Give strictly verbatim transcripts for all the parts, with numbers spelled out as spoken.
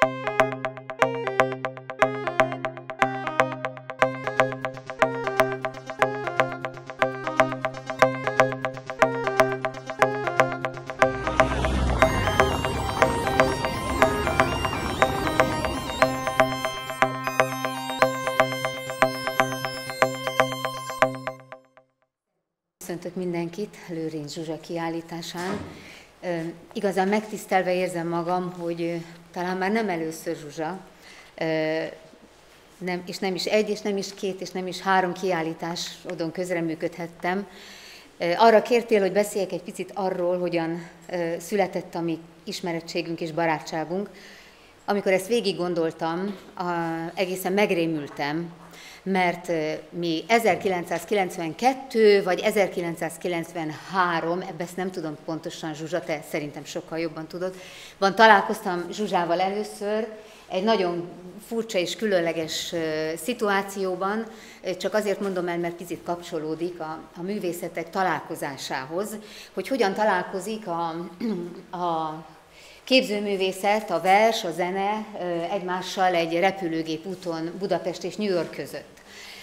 Köszöntök mindenkit Lőrinc Zsuzsa kiállításán. Igazán megtisztelve érzem magam, hogy talán már nem először Zsuzsa, nem, és nem is egy, és nem is két, és nem is három kiállításodon közreműködhettem. Arra kértél, hogy beszéljek egy picit arról, hogyan született a mi ismerettségünk és barátságunk. Amikor ezt végig gondoltam, egészen megrémültem, mert mi ezerkilencszázkilencvenkettő vagy ezerkilencszázkilencvenhárom, ebbe ezt nem tudom pontosan, Zsuzsa, te szerintem sokkal jobban tudod, van találkoztam Zsuzsával először egy nagyon furcsa és különleges szituációban, csak azért mondom el, mert picit kapcsolódik a, a művészetek találkozásához, hogy hogyan találkozik a, a képzőművészet, a vers, a zene egymással egy repülőgép úton Budapest és New York között.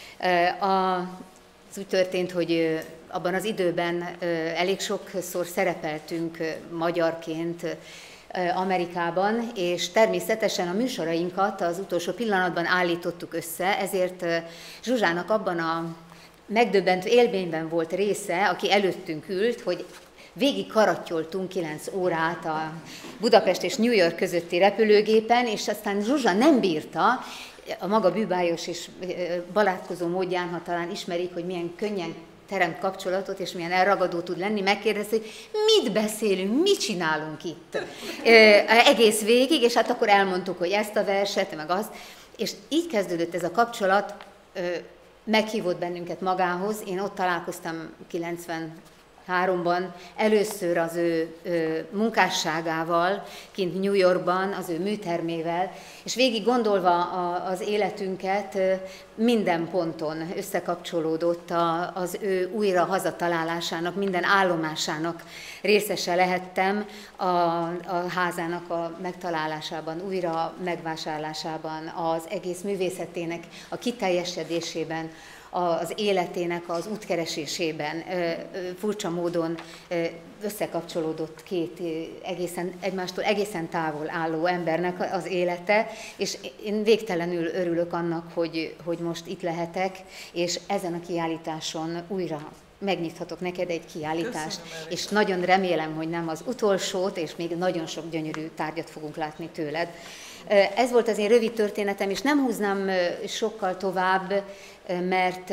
Az úgy történt, hogy abban az időben elég sokszor szerepeltünk magyarként Amerikában, és természetesen a műsorainkat az utolsó pillanatban állítottuk össze, ezért Zsuzsának abban a megdöbbentő élményben volt része, aki előttünk ült, hogy végig karattyoltunk kilenc órát a Budapest és New York közötti repülőgépen, és aztán Zsuzsa nem bírta, a maga bűbájos és barátkozó módján, ha talán ismerik, hogy milyen könnyen teremt kapcsolatot, és milyen elragadó tud lenni, megkérdezi, hogy mit beszélünk, mit csinálunk itt egész végig, és hát akkor elmondtuk, hogy ezt a verset, meg azt, és így kezdődött ez a kapcsolat, meghívott bennünket magához, én ott találkoztam kilencvenháromban először az ő, ő munkásságával, kint New Yorkban, az ő műtermével, és végig gondolva a, az életünket minden ponton összekapcsolódott a, az ő újra hazatalálásának, minden állomásának részese lehettem, a, a házának a megtalálásában, újra megvásárlásában, az egész művészetének a kiteljesedésében, az életének az útkeresésében furcsa módon összekapcsolódott két egészen, egymástól egészen távol álló embernek az élete, és én végtelenül örülök annak, hogy, hogy most itt lehetek, és ezen a kiállításon újra megnyithatok neked egy kiállítást, köszönöm, és nagyon remélem, hogy nem az utolsót, és még nagyon sok gyönyörű tárgyat fogunk látni tőled. Ez volt az én rövid történetem, és nem húznám sokkal tovább, mert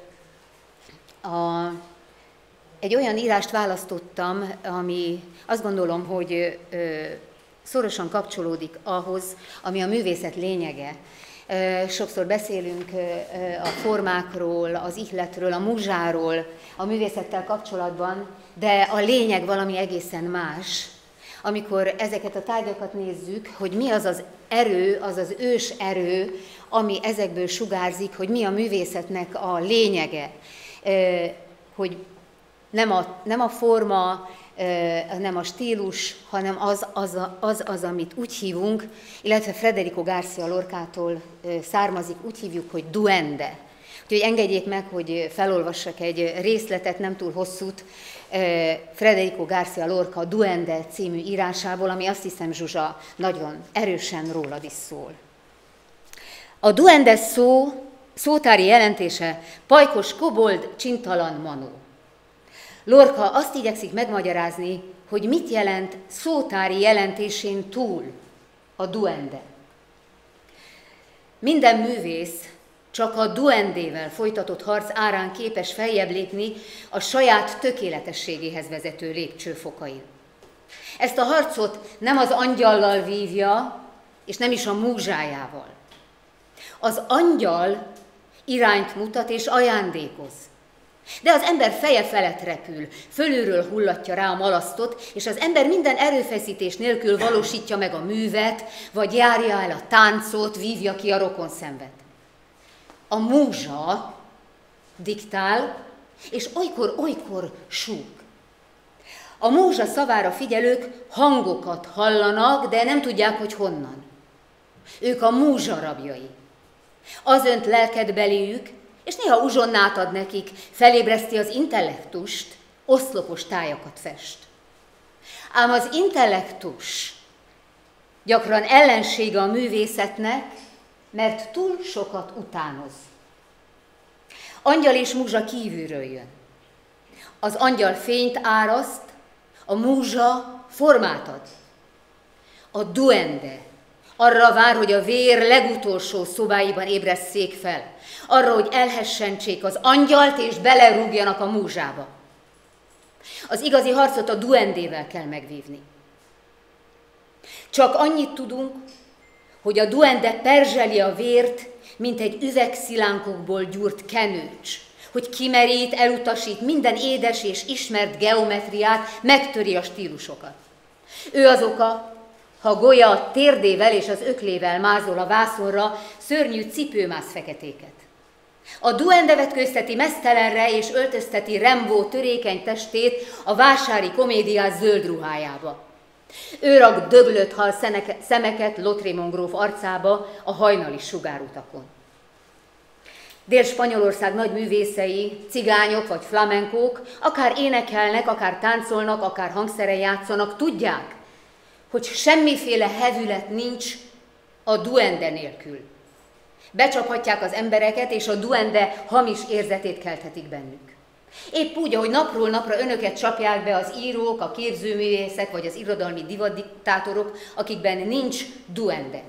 a, egy olyan írást választottam, ami azt gondolom, hogy szorosan kapcsolódik ahhoz, ami a művészet lényege. Sokszor beszélünk a formákról, az ihletről, a múzsáról, a művészettel kapcsolatban, de a lényeg valami egészen más. Amikor ezeket a tárgyakat nézzük, hogy mi az az erő, az az ős erő, ami ezekből sugárzik, hogy mi a művészetnek a lényege, hogy nem a, nem a forma, nem a stílus, hanem az az, az az, amit úgy hívunk, illetve Federico García Lorcától származik, úgy hívjuk, hogy duende. Úgyhogy engedjék meg, hogy felolvassak egy részletet, nem túl hosszút, Federico García Lorca Duende című írásából, ami azt hiszem, Zsuzsa, nagyon erősen rólad is szól. A duende szó szótári jelentése pajkos kobold, csintalan manó. Lorca azt igyekszik megmagyarázni, hogy mit jelent szótári jelentésén túl a duende. Minden művész csak a duendével folytatott harc árán képes feljebb lépni a saját tökéletességéhez vezető lépcsőfokain. Ezt a harcot nem az angyallal vívja, és nem is a múzsájával. Az angyal irányt mutat és ajándékoz. De az ember feje felett repül, fölülről hullatja rá a malasztot, és az ember minden erőfeszítés nélkül valósítja meg a művet, vagy járja el a táncot, vívja ki a rokonszenvet. A múzsa diktál, és olykor-olykor súg. A múzsa szavára figyelők hangokat hallanak, de nem tudják, hogy honnan. Ők a múzsa rabjai. Az önt lelked beléjük, és néha uzsonnát ad nekik, felébreszti az intellektust, oszlopos tájakat fest. Ám az intellektus gyakran ellensége a művészetnek, mert túl sokat utánoz. Angyal és múzsa kívülről jön. Az angyal fényt áraszt, a múzsa formát ad. A duende arra vár, hogy a vér legutolsó szobáiban ébresszék fel. Arra, hogy elhessentsék az angyalt, és belerúgjanak a múzsába. Az igazi harcot a duendével kell megvívni. Csak annyit tudunk, hogy a duende perzseli a vért, mint egy üvegszilánkokból gyúrt kenőcs, hogy kimerít, elutasít minden édes és ismert geometriát, megtöri a stílusokat. Ő az oka, ha Golya a térdével és az öklével mázol a vászonra, szörnyű cipőmász feketéket. A duende vetkőzteti meztelenre és öltözteti Rimbaud törékeny testét a vásári komédiás zöld ruhájába. Ő rak döglött hal szemeket Lautréamont gróf arcába a hajnali sugárutakon. Dél-Spanyolország nagy művészei, cigányok vagy flamenkók, akár énekelnek, akár táncolnak, akár hangszeren játszanak, tudják, hogy semmiféle hevület nincs a duende nélkül. Becsaphatják az embereket, és a duende hamis érzetét kelthetik bennük. Épp úgy, ahogy napról napra önöket csapják be az írók, a képzőművészek vagy az irodalmi divatdiktátorok, akikben nincs duende.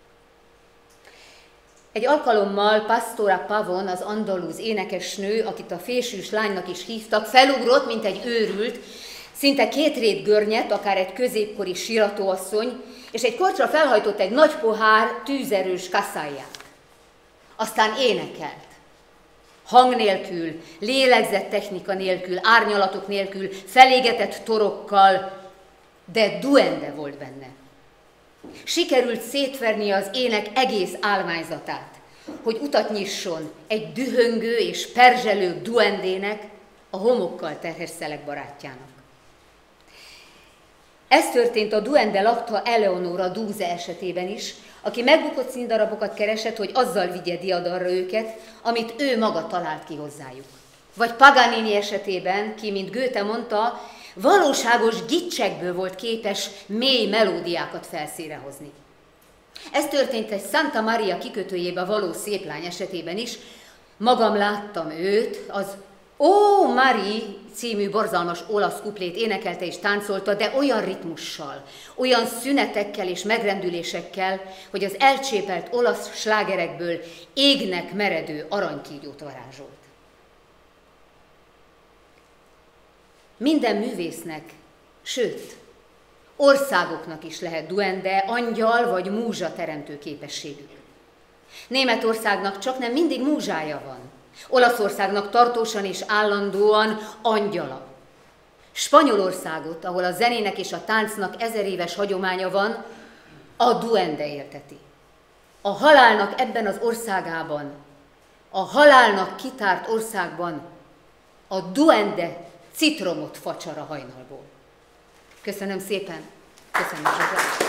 Egy alkalommal Pastora Pavon, az andalúz énekesnő, akit a fésűs lánynak is hívtak, felugrott, mint egy őrült, szinte két rét görnyett, akár egy középkori síratóasszony, és egy korcsra felhajtott egy nagy pohár tűzerős kaszáját. Aztán énekelt. Hang nélkül, lélegzettechnika nélkül, árnyalatok nélkül, felégetett torokkal, de duende volt benne. Sikerült szétvernie az ének egész állványzatát, hogy utat nyisson egy dühöngő és perzselő duendének, a homokkal terhes szelek barátjának. Ez történt a duende lakta Eleonora Duse esetében is, aki megbukott színdarabokat keresett, hogy azzal vigye diadalra őket, amit ő maga talált ki hozzájuk. Vagy Paganini esetében, ki, mint Goethe mondta, valóságos gicsekből volt képes mély melódiákat felszínre hozni. Ez történt egy Santa Maria kikötőjébe való szép lány esetében is. Magam láttam őt, az Ó, Marie című borzalmas olasz kuplét énekelte és táncolta, de olyan ritmussal, olyan szünetekkel és megrendülésekkel, hogy az elcsépelt olasz slágerekből égnek meredő aranykígyót varázsolt. Minden művésznek, sőt, országoknak is lehet duende, angyal vagy múzsa teremtő képességük. Németországnak csak nem mindig múzsája van. Olaszországnak tartósan és állandóan angyala. Spanyolországot, ahol a zenének és a táncnak ezer éves hagyománya van, a duende élteti. A halálnak ebben az országában, a halálnak kitárt országban a duende citromot facsar a hajnalból. Köszönöm szépen. Köszönöm szépen.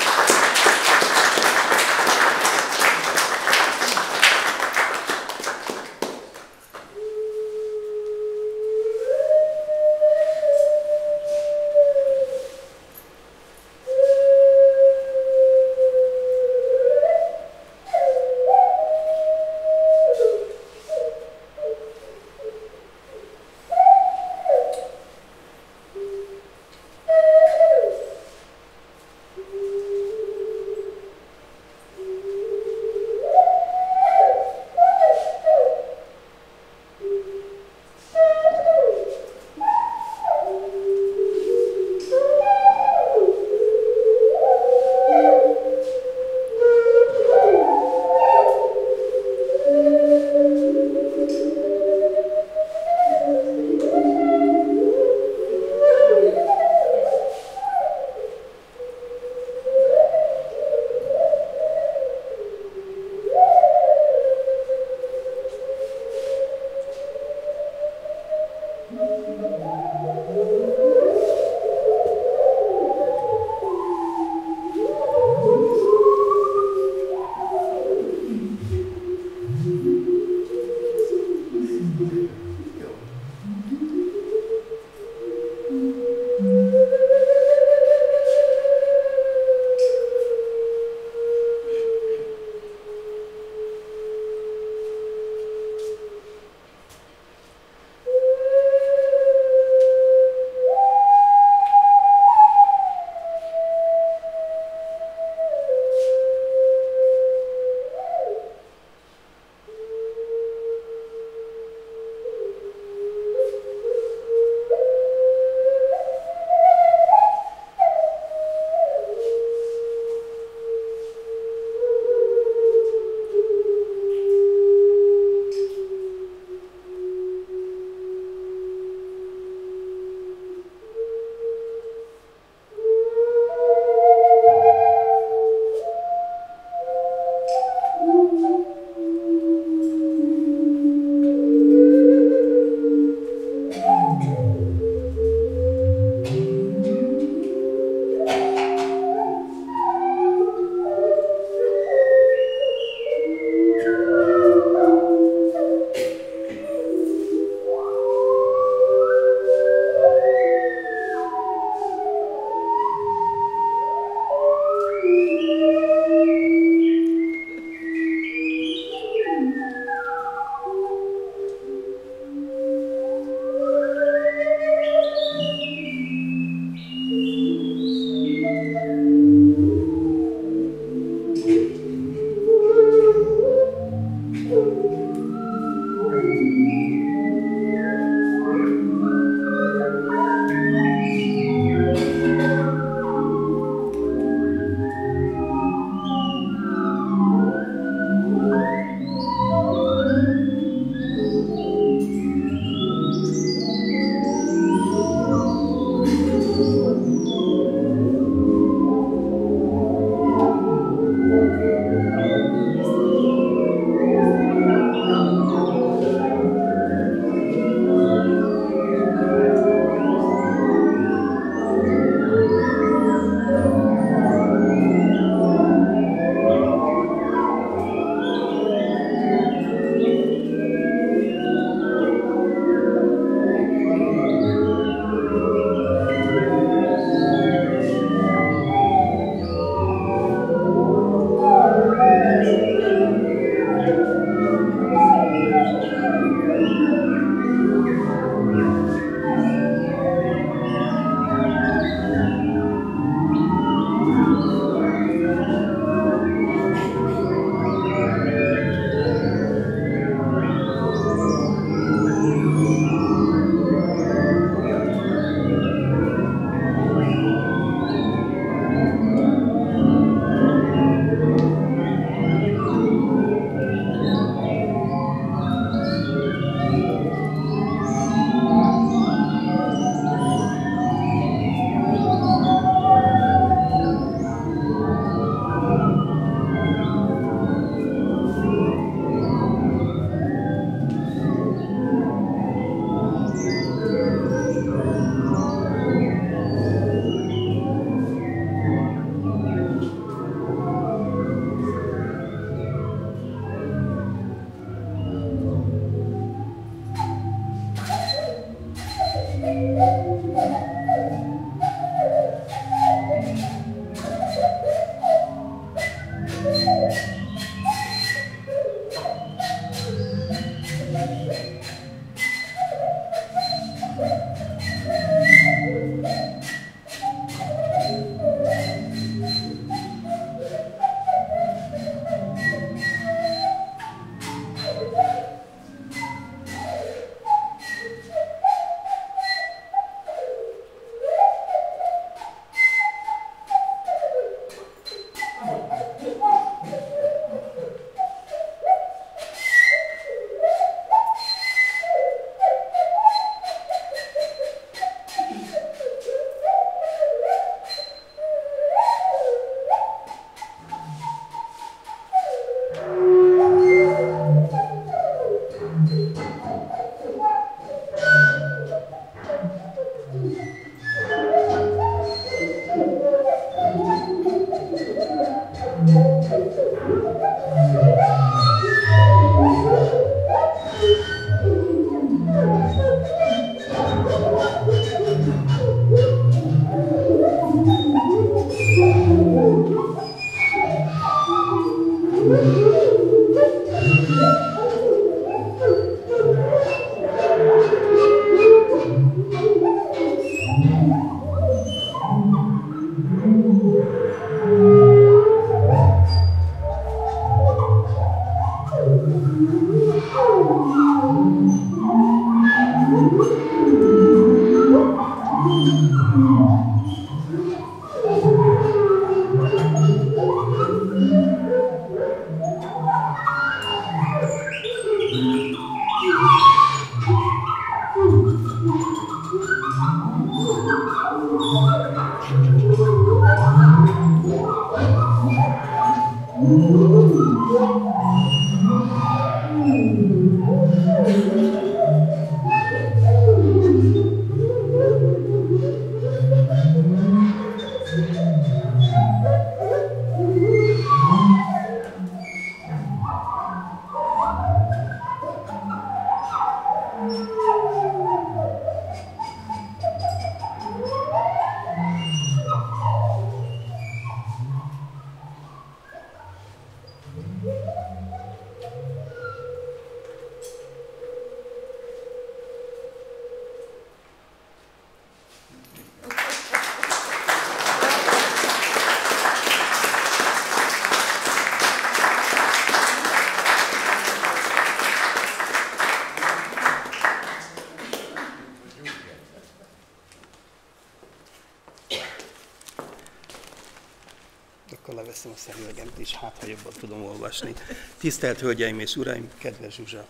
Akkor leveszem a szemüvegemet is, hát ha jobban tudom olvasni. Tisztelt Hölgyeim és Uraim, kedves Zsuzsa!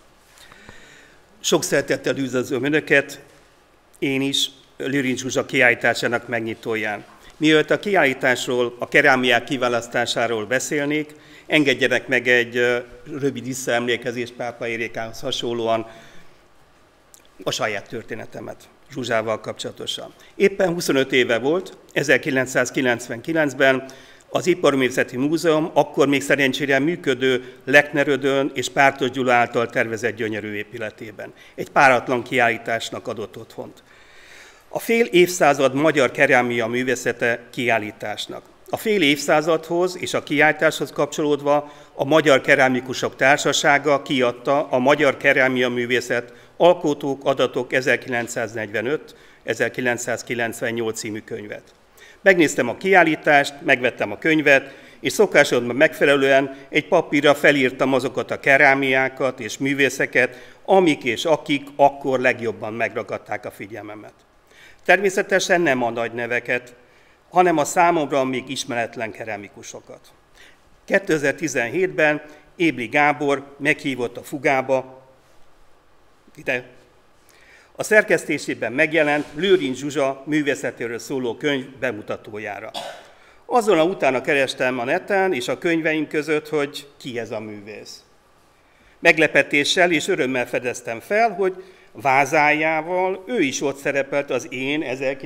Sok szeretettel üdvözlöm Önöket, én is Lőrinc Zsuzsa kiállításának megnyitóján. Mielőtt a kiállításról, a kerámiák kiválasztásáról beszélnék, engedjenek meg egy rövid visszaemlékezést Pápa Érikához hasonlóan a saját történetemet Zsuzsával kapcsolatosan. Éppen huszonöt éve volt, ezerkilencszázkilencvenkilencben az Iparművészeti Múzeum akkor még szerencsére működő Lechner-Ödön és Pártos Gyula által tervezett gyönyörű épületében. Egy páratlan kiállításnak adott otthont. A fél évszázad magyar kerámia művészete kiállításnak. A fél évszázadhoz és a kiállításhoz kapcsolódva a Magyar Kerámikusok Társasága kiadta a Magyar Kerámia Művészet Alkotók, Adatok ezerkilencszáznegyvenöt ezerkilencszázkilencvennyolc című könyvet. Megnéztem a kiállítást, megvettem a könyvet, és szokásomban megfelelően egy papírra felírtam azokat a kerámiákat és művészeket, amik és akik akkor legjobban megragadták a figyelmemet. Természetesen nem a nagy neveket, hanem a számomra még ismeretlen keramikusokat. kétezer-tizenhétben Ébli Gábor meghívott a Fugába, ide, a szerkesztésében megjelent Lőrinc Zsuzsa művészetéről szóló könyv bemutatójára. Azonnal utána kerestem a neten és a könyveim között, hogy ki ez a művész. Meglepetéssel és örömmel fedeztem fel, hogy vázájával ő is ott szerepelt az én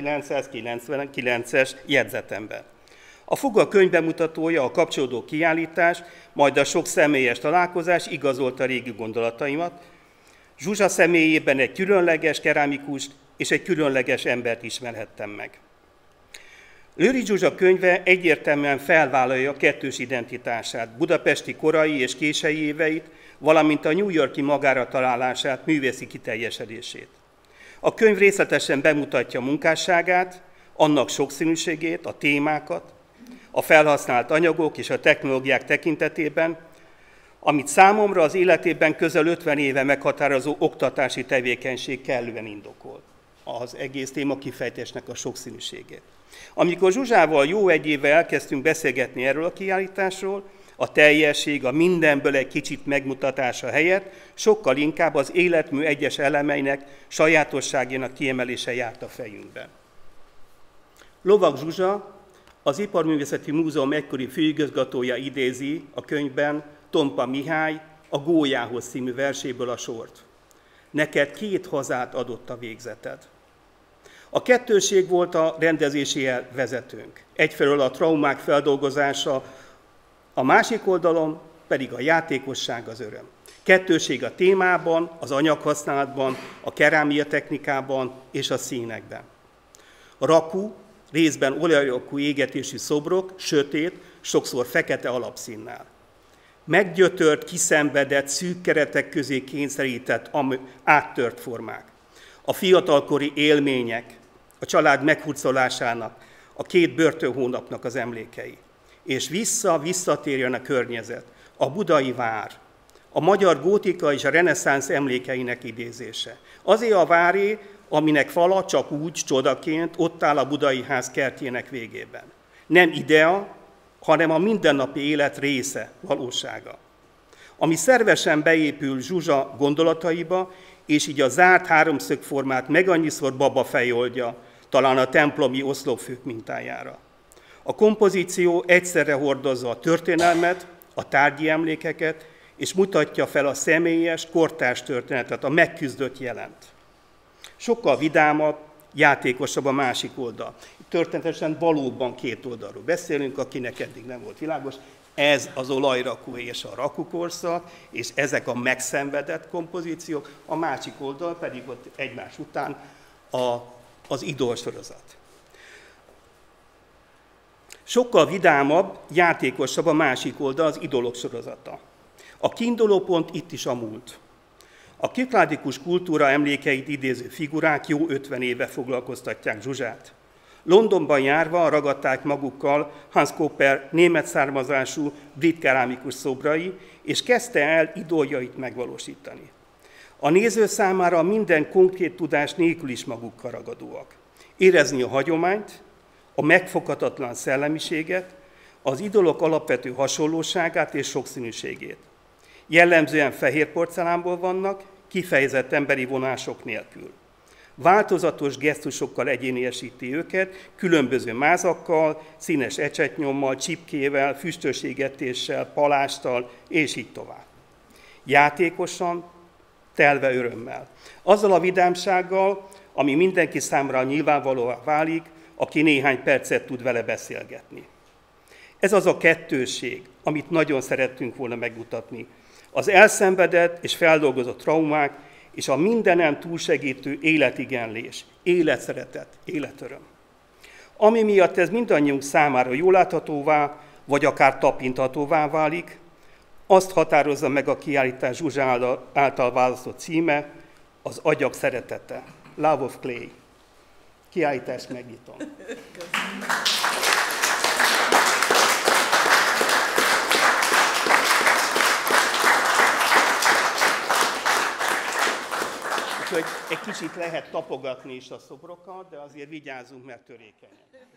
ezerkilencszázkilencvenkilences jegyzetemben. A Fuga könyv bemutatója, a kapcsolódó kiállítás, majd a sok személyes találkozás igazolta régi gondolataimat. Zsuzsa személyében egy különleges kerámikust és egy különleges embert ismerhettem meg. Lőrinc Zsuzsa könyve egyértelműen felvállalja a kettős identitását, budapesti korai és késői éveit, valamint a New York-i magára találását, művészi kiteljesedését. A könyv részletesen bemutatja munkásságát, annak sokszínűségét, a témákat, a felhasznált anyagok és a technológiák tekintetében, amit számomra az életében közel ötven éve meghatározó oktatási tevékenység kellően indokol. Az egész téma kifejtésnek a sokszínűségét. Amikor Zsuzsával jó egy éve elkezdtünk beszélgetni erről a kiállításról, a teljesség, a mindenből egy kicsit megmutatása helyett sokkal inkább az életmű egyes elemeinek, sajátosságének kiemelése járt a fejünkben. Lovag Zsuzsa, az Iparművészeti Múzeum egykori főigazgatója idézi a könyvben Tompa Mihály a Gólyához című verséből a sort. Neked két hazát adott a végzeted. A kettőség volt a rendezési vezetőnk. Egyfelől a traumák feldolgozása, A másik oldalon pedig a játékosság, az öröm. Kettőség a témában, az anyaghasználatban, a kerámia technikában és a színekben. A rakú, részben olajrakú égetésű szobrok, sötét, sokszor fekete alapszínnel. Meggyötört, kiszenvedett, szűk keretek közé kényszerített, áttört formák. A fiatalkori élmények, a család meghurcolásának, a két börtönhónapnak az emlékei. És vissza, visszatérjen a környezet, a budai vár, a magyar gótika és a reneszánsz emlékeinek idézése. Azért a váré, aminek fala csak úgy, csodaként ott áll a budai ház kertjének végében. Nem idea, hanem a mindennapi élet része, valósága. Ami szervesen beépül Zsuzsa gondolataiba, és így a zárt háromszögformát meg annyiszor babafej oldja, talán a templomi oszlopfők mintájára. A kompozíció egyszerre hordozza a történelmet, a tárgyi emlékeket, és mutatja fel a személyes, kortárs történetet, a megküzdött jelent. Sokkal vidámabb, játékosabb a másik oldal. Történetesen valóban két oldalról beszélünk, akinek eddig nem volt világos. Ez az olajrakú és a rakukorszak, és ezek a megszenvedett kompozíciók, a másik oldal pedig ott egymás után a, az idolsorozat. Sokkal vidámabb, játékosabb a másik oldal, az idolok sorozata. A kiinduló pont itt is a múlt. A kikládikus kultúra emlékeit idéző figurák jó ötven éve foglalkoztatják Zsuzsát. Londonban járva ragadták magukkal Hans Kopper német származású brit kerámikus szobrai, és kezdte el idoljait megvalósítani. A néző számára minden konkrét tudás nélkül is magukkal ragadóak. Érezni a hagyományt, a megfoghatatlan szellemiséget, az idolok alapvető hasonlóságát és sokszínűségét. Jellemzően fehér porcelánból vannak, kifejezett emberi vonások nélkül. Változatos gesztusokkal egyéniesíti őket, különböző mázakkal, színes ecsetnyommal, csipkével, füstös égetéssel, palásttal, és így tovább. Játékosan, telve örömmel. Azzal a vidámsággal, ami mindenki számára nyilvánvalóvá válik, aki néhány percet tud vele beszélgetni. Ez az a kettősség, amit nagyon szerettünk volna megmutatni. Az elszenvedett és feldolgozott traumák, és a mindenen túlsegítő életigenlés, életszeretet, életöröm. Ami miatt ez mindannyiunk számára jól láthatóvá, vagy akár tapinthatóvá válik, azt határozza meg a kiállítás Zsuzsa által választott címe, az agyak szeretete, Love of Clay. Kiállítást megnyitom. Úgyhogy egy kicsit lehet tapogatni is a szobrokat, de azért vigyázzunk, mert törékenyen.